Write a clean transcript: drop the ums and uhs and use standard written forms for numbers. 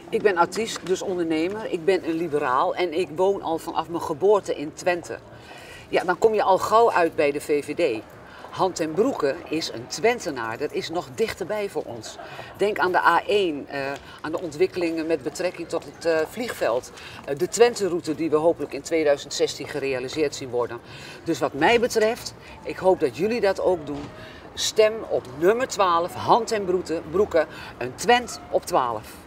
Ik ben artiest, dus ondernemer. Ik ben een liberaal en ik woon al vanaf mijn geboorte in Twente. Ja, dan kom je al gauw uit bij de VVD. Han ten Broeke is een Twentenaar, dat is nog dichterbij voor ons. Denk aan de A1, aan de ontwikkelingen met betrekking tot het vliegveld. De Twente-route die we hopelijk in 2016 gerealiseerd zien worden. Dus wat mij betreft, ik hoop dat jullie dat ook doen. Stem op nummer 12, Han ten Broeke, een Twent op 12.